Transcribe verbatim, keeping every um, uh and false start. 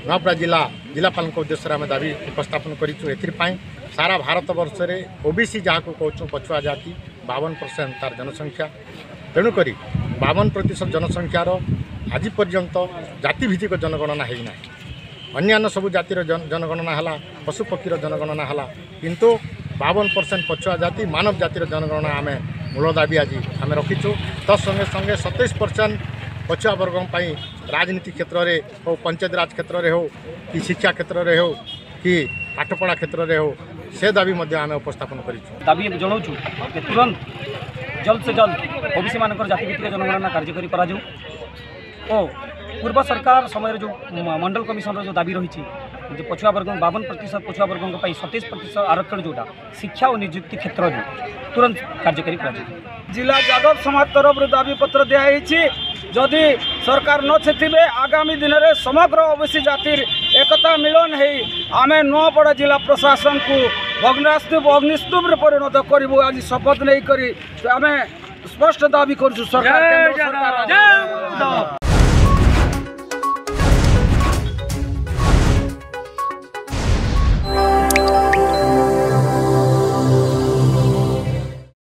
नूआपड़ा जिला जिलापाल उद्देश्य आम दाबी उपस्थापन करूँ। एपाई सारा भारत वर्ष में ओबीसी जहाँ को कहूँ पछुआ जाति बावन परसेंट तार जनसंख्या तेणुक बावन प्रतिशत जनसंख्यार आज पर्यंत जातिभित्तिक जनगणना होना अन्य सबू जातिर जन जनगणना है पशुपक्षीर जनगणना है किंतु बावन परसेंट पछुआ जाति मानव जातिर जनगणना आम मूल दाबी आज आम रखीचु। तत्संगे संगे सतैश परसेंट पछुआ वर्ग राजनीति क्षेत्र में हो पंचायत राज क्षेत्र में हो कि शिक्षा क्षेत्र में हो कि पाठपढ़ा क्षेत्र में हो से दाबी आम उपस्थापन करूँ। दाबी जनाऊँ तुरंत जल्द से जल्द ओबीसी मान जातिभित्तिक जनगणना कार्यकारी करा ओ पूर्व सरकार समय जो मंडल कमिशन जो दाबी रही जो पछुआ वर्ग बावन प्रतिशत पछुआ वर्ग सतैश प्रतिशत आरक्षण जोटा शिक्षा और नियुक्ति क्षेत्र में तुरंत कार्यकारी करा। जिला यादव समाज तरफ दाबी पत्र दिखाई जदि सरकार नथिबे आगामी दिन में समग्र ओबीसी जातिर एकता मिलन है आम नुआपड़ा जिला प्रशासन को भग्नास्तूप अग्निस्तूप परिणत करूँ। आज शपथ नहीं करी आम स्पष्ट दाबी करूँ सरकार।